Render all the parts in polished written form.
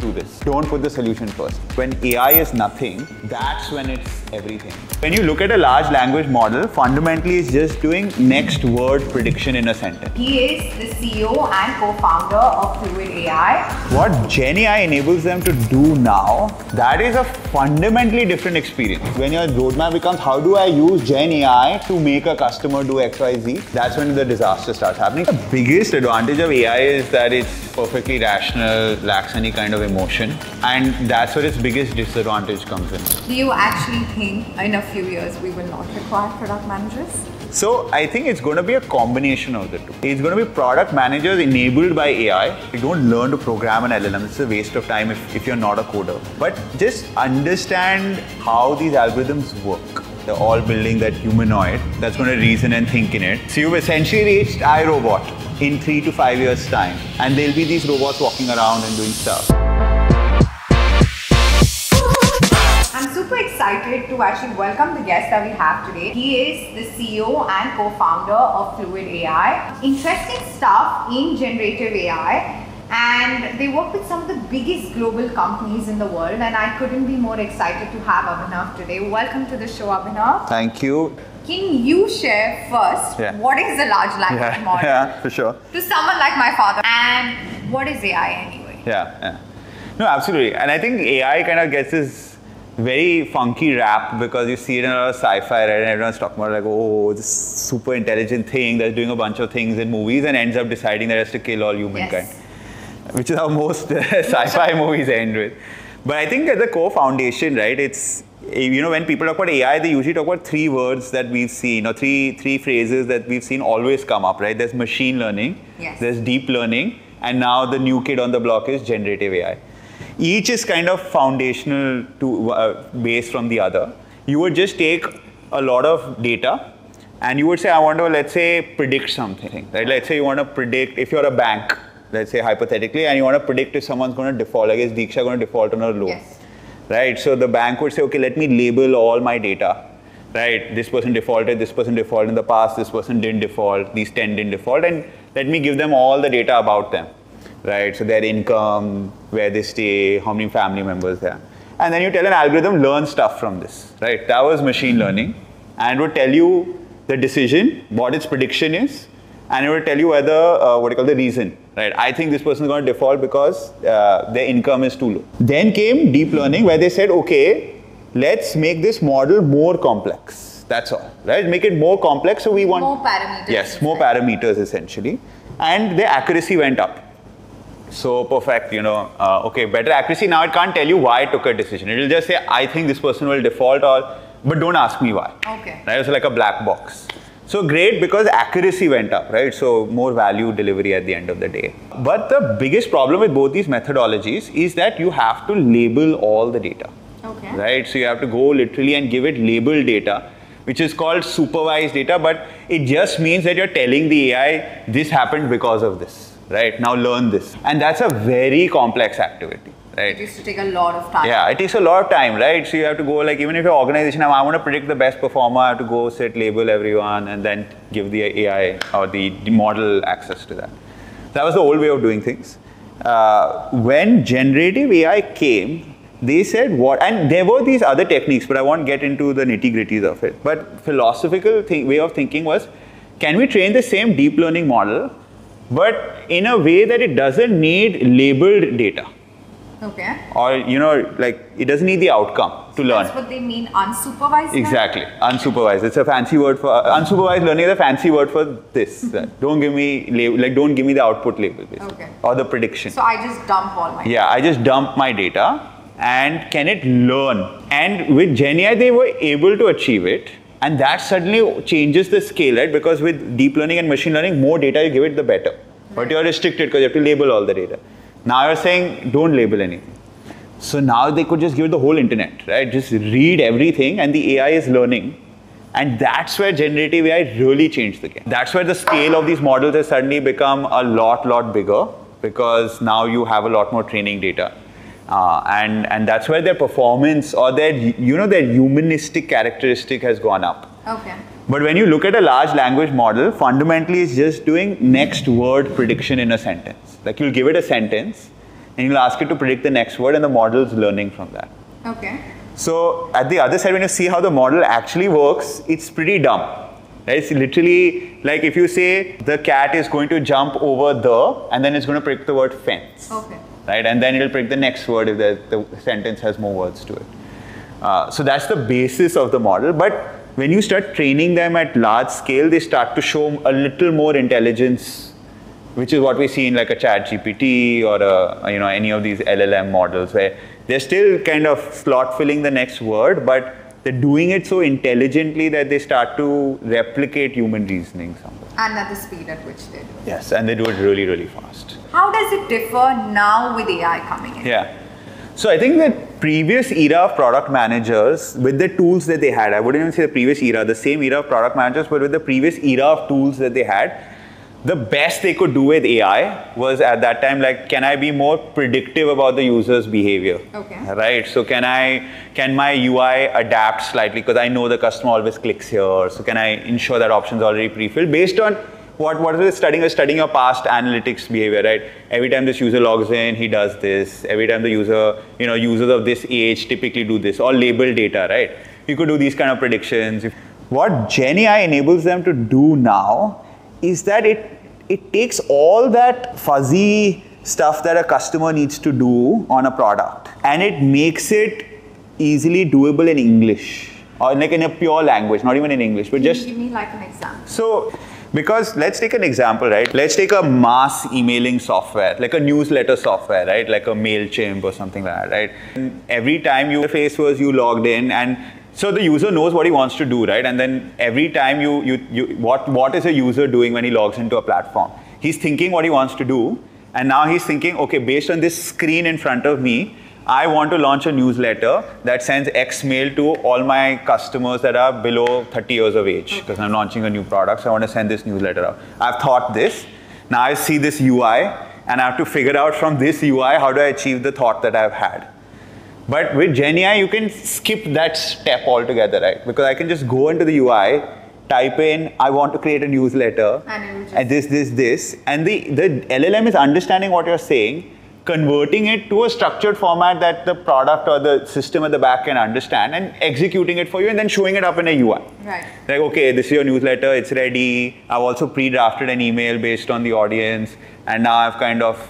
do this. Don't put the solution first. When AI is nothing, that's when it's everything. When you look at a large language model, fundamentally it's just doing next word prediction in a sentence. He is the CEO and co-founder of Fluid AI. What GenAI enables them to do now, that is a fundamentally different experience. When your roadmap becomes, how do I use GenAI to make a customer do X, Y, Z? That's when the disaster starts happening. The biggest advantage of AI is that it's perfectly rational, lacks any kind of emotion, and that's where its biggest disadvantage comes in. Do you actually think in a few years we will not require product managers? So I think it's going to be a combination of the two. It's going to be product managers enabled by AI. You don't learn to program an LLM. It's a waste of time if you're not a coder. But just understand how these algorithms work. They're all building that humanoid that's going to reason and think in it. So you've essentially reached iRobot in 3 to 5 years' time. And there'll be these robots walking around and doing stuff. I'm super excited to actually welcome the guest that we have today. He is the CEO and co-founder of Fluid AI. Interesting stuff in generative AI, and they work with some of the biggest global companies in the world, and I couldn't be more excited to have Abhinav today. Welcome to the show, Abhinav. Thank you. Can you share first what is the large language model? Yeah, for sure. To someone like my father, and what is AI anyway? No, absolutely. And I think AI kind of gets this very funky rap because you see it in a lot of sci-fi, right? And everyone's talking about like, oh, this super intelligent thing that's doing a bunch of things in movies and ends up deciding that it has to kill all humankind. Yes. Which is how most sci-fi movies end with. But I think at the core foundation, right, it's, you know, when people talk about AI, they usually talk about 3 words that we've seen, or three phrases that we've seen always come up, right? There's machine learning, there's deep learning, and now the new kid on the block is generative AI. Each is kind of foundational to base from the other. You would just take a lot of data and you would say, I want to, let's say, predict something, right? Let's say you want to predict, if you're a bank, let's say hypothetically, and you want to predict if someone's going to default, I guess Deeksha going to default on her loan, right? So the bank would say, okay, let me label all my data, right? This person defaulted in the past, this person didn't default, these 10 didn't default, and let me give them all the data about them. Right, so their income, where they stay, how many family members they have. And then you tell an algorithm, learn stuff from this, right? That was machine learning. And it would tell you the decision, what its prediction is, and it would tell you whether, the reason, right? I think this person is going to default because their income is too low. Then came deep learning, where they said, okay, let's make this model more complex. That's all, right? Make it more complex, so we want... More parameters. Yes, more parameters, essentially. And the accuracy went up. So perfect, you know, okay, better accuracy. Now it can't tell you why it took a decision. It will just say, I think this person will default, but don't ask me why. Okay. Right? It's like a black box. So great, because accuracy went up, right? So more value delivery at the end of the day. But the biggest problem with both these methodologies is that you have to label all the data. Okay. Right? So you have to go literally and give it labeled data, which is called supervised data, but it just means that you're telling the AI, this happened because of this. Right, now learn this. And that's a very complex activity, right? It used to take a lot of time. Yeah, it takes a lot of time, right? So you have to go, like, even if your organization, I want to predict the best performer, I have to go sit, label everyone, and then give the AI or the model access to that. That was the old way of doing things. When generative AI came, they said what, and there were these other techniques, but I won't get into the nitty-gritties of it. But philosophical way of thinking was, can we train the same deep learning model, but in a way that it doesn't need labeled data? Okay. Or, you know, like, it doesn't need the outcome to learn. That's what they mean, unsupervised? Exactly, unsupervised. It's a fancy word for, unsupervised learning is a fancy word for this. Don't give me don't give me the output label, basically. Okay. Or the prediction. So I just dump all my data. Yeah, I just dump my data, and can it learn? And with GenAI, they were able to achieve it. And that suddenly changes the scale, right? Because with deep learning and machine learning, more data you give it, the better. But you're restricted because you have to label all the data. Now you're saying, don't label anything. So now they could just give it the whole internet, right? Just read everything and the AI is learning. And that's where generative AI really changed the game. That's where the scale of these models has suddenly become a lot bigger, because now you have a lot more training data. And that's where their performance or their humanistic characteristic has gone up. Okay. But when you look at a large language model, fundamentally it's just doing next word prediction in a sentence. Like, you'll give it a sentence and you'll ask it to predict the next word, and the model's learning from that. Okay. So at the other side, when you see how the model actually works, it's pretty dumb. Right? It's literally like if you say the cat is going to jump over the, and then it's going to predict the word fence. Okay. Right? And then it'll predict the next word if the sentence has more words to it. So that's the basis of the model. But when you start training them at large scale, they start to show a little more intelligence, which is what we see in like a ChatGPT or any of these LLM models, where they're still kind of slot filling the next word, but they're doing it so intelligently that they start to replicate human reasoning somewhere. And at the speed at which they do. Yes, and they do it really, really fast. How does it differ now with AI coming in? Yeah. So I think that previous era of product managers, with the tools that they had, I wouldn't even say the previous era, the same era of product managers, but with the previous era of tools that they had, the best they could do with AI was at that time, like, can I be more predictive about the user's behavior? Okay. Right? So can my UI adapt slightly because I know the customer always clicks here. So can I ensure that option's already pre-filled based on what is it studying? Is studying your past analytics behavior, right? Every time this user logs in, he does this. Every time the user, users of this age typically do this, all labeled data, right? You could do these kind of predictions. What GenAI enables them to do now is that it takes all that fuzzy stuff that a customer needs to do on a product and it makes it easily doable in English or like in a pure language, not even in English, but just give me like an example. So, because let's take an example, right? Let's take a mass emailing software, like a newsletter software, right? Like a MailChimp or something like that, right? And every time your face was you logged in, and so the user knows what he wants to do, right? And then every time what is a user doing when he logs into a platform? He's thinking what he wants to do, and now he's thinking, okay, based on this screen in front of me, I want to launch a newsletter that sends X mail to all my customers that are below 30 years of age because I'm launching a new product, so I want to send this newsletter out. I've thought this. Now I see this UI, and I have to figure out from this UI how do I achieve the thought that I've had. But with GenAI, you can skip that step altogether, right? Because I can just go into the UI, type in, I want to create a newsletter, and this, and the LLM is understanding what you're saying, converting it to a structured format that the product or the system at the back can understand and executing it for you and then showing it up in a UI. Right. Like, okay, this is your newsletter, it's ready. I've also pre-drafted an email based on the audience, and now I've kind of,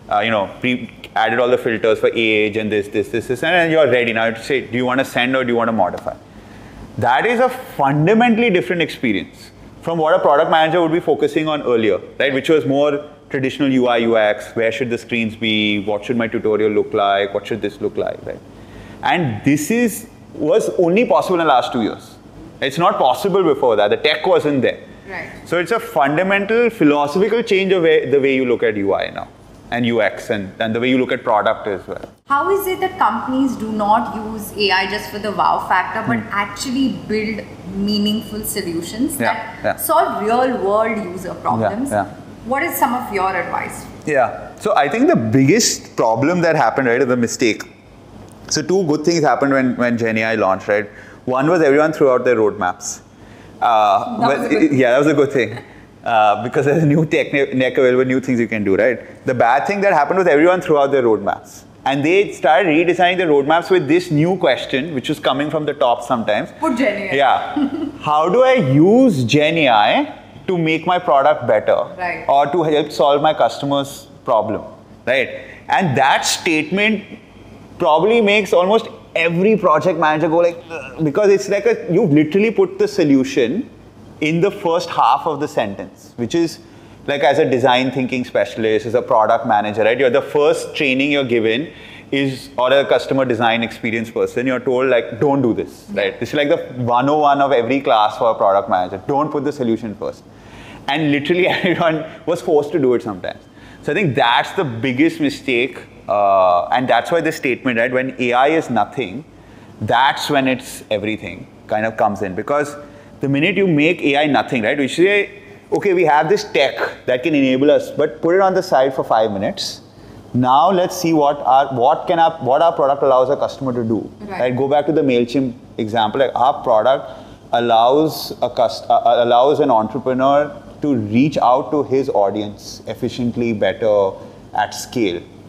added all the filters for age and this, and then you're ready. Now to say, do you want to send or do you want to modify? That is a fundamentally different experience from what a product manager would be focusing on earlier, right? Which was more traditional UI, UX, where should the screens be, what should my tutorial look like, what should this look like, right? And this was only possible in the last 2 years. It's not possible before that. The tech wasn't there. Right. So it's a fundamental philosophical change of the way you look at UI now, and UX, and the way you look at product as well. How is it that companies do not use AI just for the wow factor, but actually build meaningful solutions that solve real world user problems? What is some of your advice? Yeah. So I think the biggest problem that happened, right, is the mistake. So two good things happened when GenAI launched, right? One was everyone threw out their roadmaps. That was a good thing. Because there's new tech available, new things you can do, right? The bad thing that happened was everyone threw out their roadmaps. And they started redesigning the roadmaps with this new question, which was coming from the top sometimes. For GenAI. Yeah. How do I use GenAI to make my product better, right, or to help solve my customer's problem, right? And that statement probably makes almost every project manager go like, ugh, because it's like you've literally put the solution in the first half of the sentence, which is like as a design thinking specialist, as a product manager, right? You're the first training you're given is, or a customer design experience person, you're told like, don't do this, right? This is like the 101 of every class for a product manager. Don't put the solution first. And literally everyone was forced to do it sometimes. So I think that's the biggest mistake. And that's why the statement, right, when AI is nothing, that's when it's everything kind of comes in. Because the minute you make AI nothing, right, we say, okay, we have this tech that can enable us, but put it on the side for 5 minutes. Now let's see what our product allows a customer to do. Right? Go back to the MailChimp example. Like our product allows an entrepreneur to reach out to his audience efficiently, better, at scale.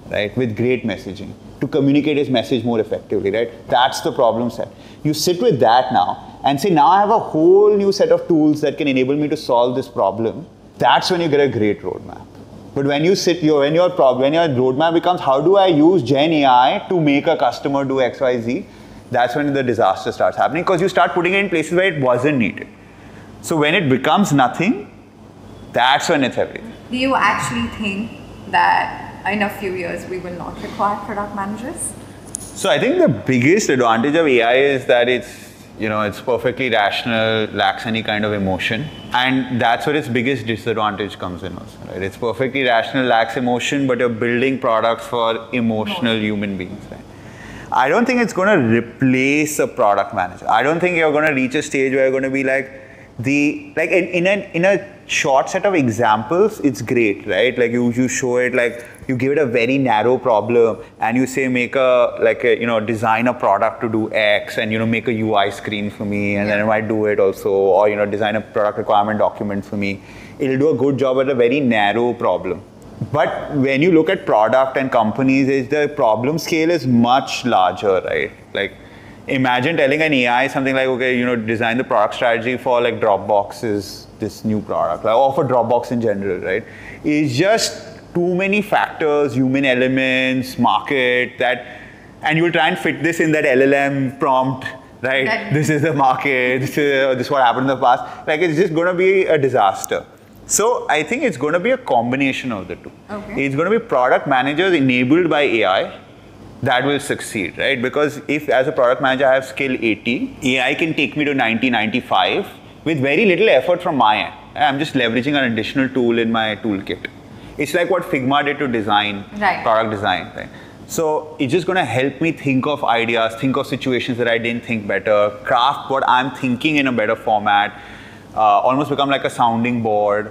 right, with great messaging to communicate his message more effectively, right? That's the problem set. You sit with that now and say, now I have a whole new set of tools that can enable me to solve this problem. That's when you get a great roadmap. But when you sit, when your roadmap becomes, how do I use GenAI to make a customer do X, Y, Z? That's when the disaster starts happening, because you start putting it in places where it wasn't needed. So when it becomes nothing, that's when it's everything. Do you actually think that in a few years we will not require product managers? So I think the biggest advantage of AI is that it's perfectly rational, lacks any kind of emotion, and that's where its biggest disadvantage comes in also, right? It's perfectly rational, lacks emotion, but you're building products for emotional human beings, right? I don't think it's going to replace a product manager. I don't think you're going to reach a stage where you're going to be in a short set of examples, it's great, right? Like you show it, like you give it a very narrow problem and you say design a product to do X and make a UI screen for me, and then it might do it also, or design a product requirement document for me. It'll do a good job at a very narrow problem. But when you look at product and companies, the problem scale is much larger, right? Like, imagine telling an AI something like, okay, design the product strategy for like Dropbox's this new product, or for Dropbox in general, right? It's just too many factors, human elements, market, and you'll try and fit this in that LLM prompt, right? This is the market, this is what happened in the past. Like, it's just going to be a disaster. So I think it's going to be a combination of the two. Okay. It's going to be product managers enabled by AI that will succeed, right? Because if as a product manager I have skill 80, AI can take me to 90, 95 with very little effort from my end. I'm just leveraging an additional tool in my toolkit. It's like what Figma did to design, product design, right? So it's just going to help me think of ideas, think of situations that I didn't think better, craft what I'm thinking in a better format, almost become like a sounding board,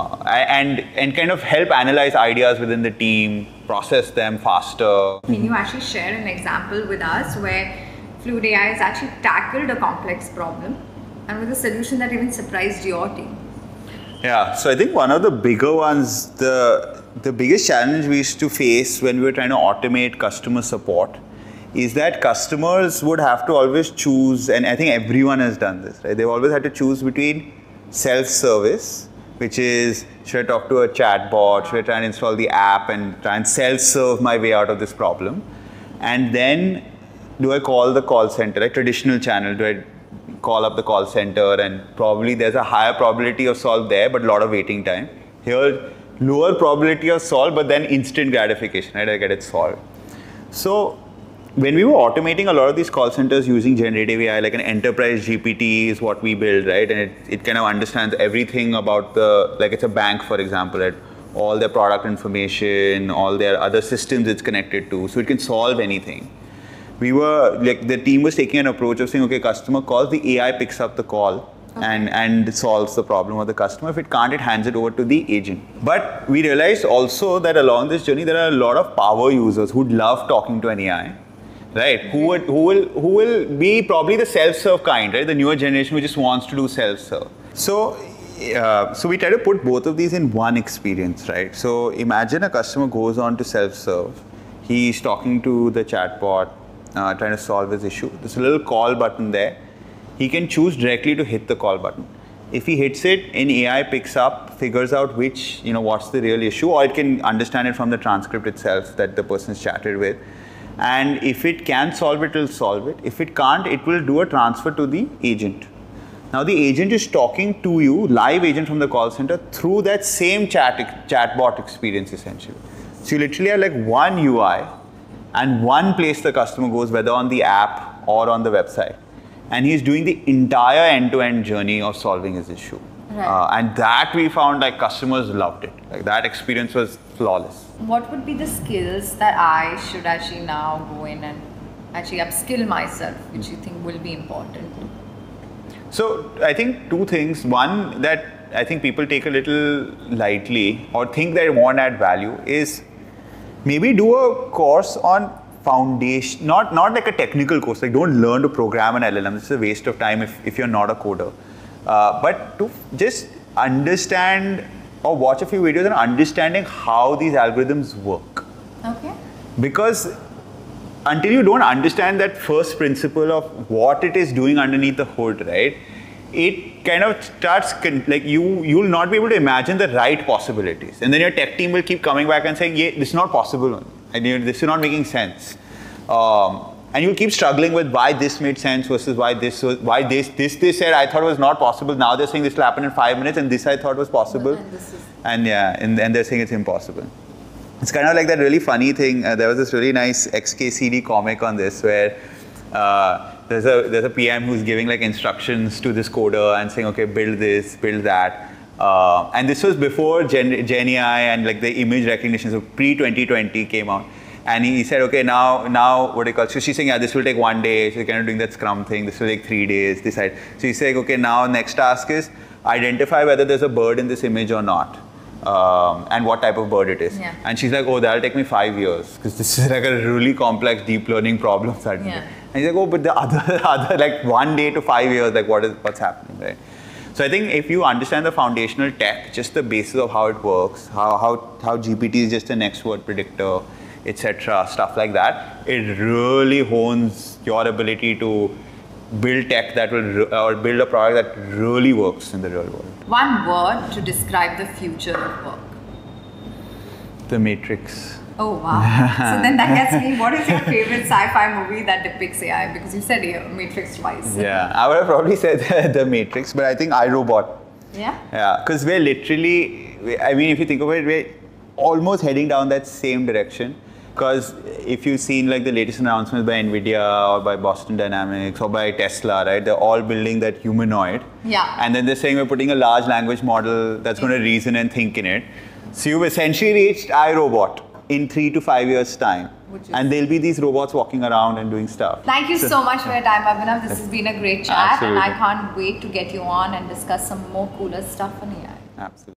and kind of help analyze ideas within the team, process them faster. Can you actually share an example with us where Fluid AI has actually tackled a complex problem and with a solution that even surprised your team? Yeah, so I think one of the bigger ones, the biggest challenge we used to face when we were trying to automate customer support is that customers would have to always choose, and I think everyone has done this, right? They've always had to choose between self-service, which is, should I talk to a chatbot, should I try and install the app and try and self-serve my way out of this problem? And then, do I call the call center, like traditional channel, do I call up the call center, and probably there's a higher probability of solve there, but a lot of waiting time. Here, lower probability of solve, but then instant gratification, right? I get it solved. So, when we were automating a lot of these call centers using generative AI, like an enterprise GPT is what we build, right? And it kind of understands everything about like it's a bank, for example, right? All their product information, all their other systems it's connected to, so it can solve anything. We were, like, the team was taking an approach of saying, okay, customer calls, the AI picks up the call and solves the problem of the customer. If it can't, it hands it over to the agent. But we realized also that along this journey, there are a lot of power users who'd love talking to an AI. Right, who will be probably the self-serve kind, right? The newer generation who just wants to do self-serve. So we try to put both of these in one experience, right? So imagine a customer goes on to self-serve. He's talking to the chatbot, trying to solve his issue. There's a little call button there. He can choose directly to hit the call button. If he hits it, an AI picks up, figures out what's the real issue, or it can understand it from the transcript itself that the person's chatted with. And if it can solve it, it'll solve it. If it can't, it will do a transfer to the agent. Now the agent is talking to you, live agent from the call center, through that same chatbot experience essentially. So you literally have like one UI and one place the customer goes, whether on the app or on the website. And he's doing the entire end-to-end journey of solving his issue. Right. And that we found like customers loved it. Like that experience was flawless. What would be the skills that I should actually now go in and actually upskill myself, which you think will be important? So I think two things. One that I think people take a little lightly or think they won't add value is maybe do a course on foundation, not like a technical course, like don't learn to program an LLM. This is a waste of time if you're not a coder. But to just understand or watch a few videos and understanding how these algorithms work. Okay. because until you don't understand that first principle of what it is doing underneath the hood, right? It kind of starts, like you'll not be able to imagine the right possibilities. And then your tech team will keep coming back and saying, yeah, this is not possible. And this is not making sense. And you'll keep struggling with why this made sense versus why this they said I thought was not possible. Now they're saying this will happen in 5 minutes and this I thought was possible. And they're saying it's impossible. It's kind of like that really funny thing. There was this really nice XKCD comic on this where there's a PM who's giving like instructions to this coder and saying, okay, build this, build that. And this was before GenAI and like the image recognition, so pre-2020 came out. And he said, okay, now what do you call it? So she's saying, yeah, this will take 1 day. She's kind of doing that Scrum thing. This will take 3 days. Decide. So he's saying, okay, now next task is identify whether there's a bird in this image or not. And what type of bird it is. Yeah. And she's like, oh, that'll take me 5 years because this is like a really complex deep learning problem. Yeah. And he's like, oh, but the other like 1 day to 5 years, like what's happening, right? So I think if you understand the foundational tech, just the basis of how it works, how GPT is just an next word predictor, etc., stuff like that, it really hones your ability to build tech that will, or build a product that really works in the real world. One word to describe the future of work. The Matrix. Oh wow. So then that gets me, what is your favorite sci-fi movie that depicts AI? Because you said Matrix twice. Yeah, I would have probably said The Matrix, but I think iRobot. Yeah? Yeah, because we're literally, I mean, if you think of it, we're almost heading down that same direction. Because if you've seen like the latest announcements by NVIDIA or by Boston Dynamics or by Tesla, right? They're all building that humanoid. Yeah. And then they're saying we're putting a large language model that's going to reason and think in it. So you've essentially reached iRobot in 3 to 5 years' time. And there'll be these robots walking around and doing stuff. Thank you so much for your time, Abhinav. This has been a great chat. Absolutely. And I can't wait to get you on and discuss some more cooler stuff on AI. Absolutely.